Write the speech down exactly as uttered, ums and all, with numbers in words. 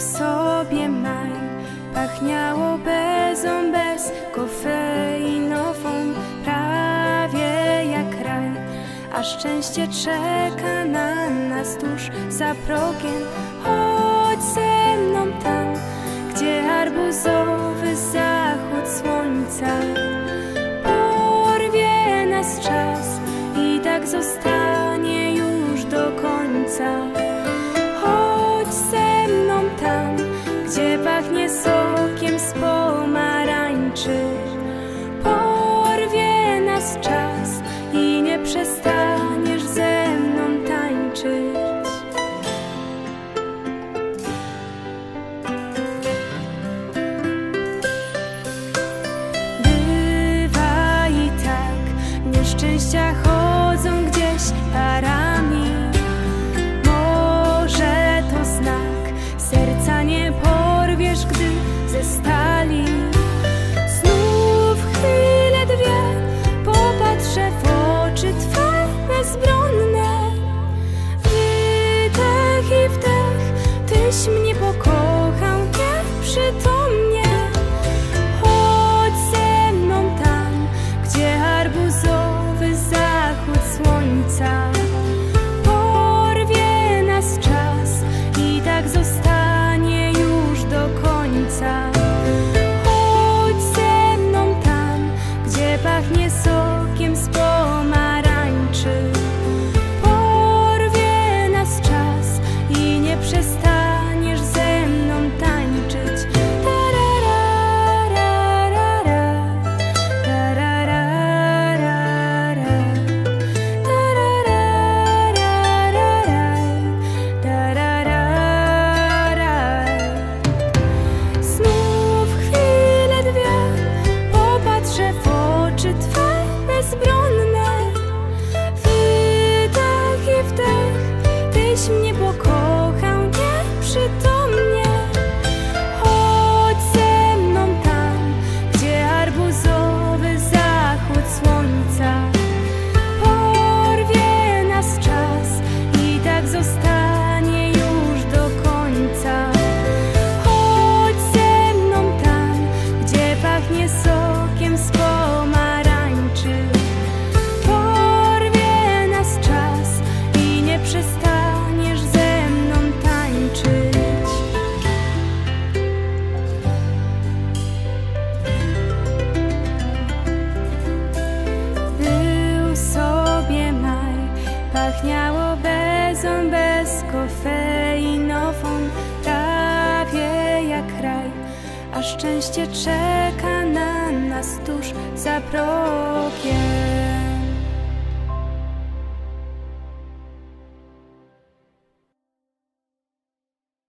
sobie maj, pachniało bezą, bez kofeinową, prawie jak raj, a szczęście czeka na nas tuż za progiem. Chodź ze mną tam, gdzie arbuzowy zachód słońca porwie nas czas i tak zostanie już do końca. Chodź ze mną tam, gdzie pachnie sokiem z pomarańczy, porwie nas czas i nie przestaniesz ze mną tańczyć. Bywa i tak, nieszczęścia chodzą gdzieś parami. Może to znak, serca nie porwiesz, gdy ze stali. Znów chwilę dwie popatrzę w oczy Twe bezbronne. Wydech i wdech, Tyś mnie pokochał nieprzytomnie. Chodź ze mną tam, gdzie arbuzowy zachód słońca porwie nas czas i tak zostanie już do końca. Chodź ze mną tam, gdzie pachnie sokiem z pomarańczy, porwie nas czas i nie przestaniesz ze mną tańczyć. Znów chwilę dwie popatrzę w oczy Twe bezbronne. Wydech i wdech, Tyś mnie pokochał nieprzytomnie. Chodź ze mną tam, gdzie arbuzowy zachód słońca porwie nas czas i tak zostanie już do końca. Chodź ze mną tam, gdzie pachnie sokiem z pomarańczy, porwie nas czas i nie przestaniesz ze mną tańczyć. Był sobie maj, pachniało bezą, bez kofeinową, prawie jak raj, a szczęście czeka na nas tuż za progiem.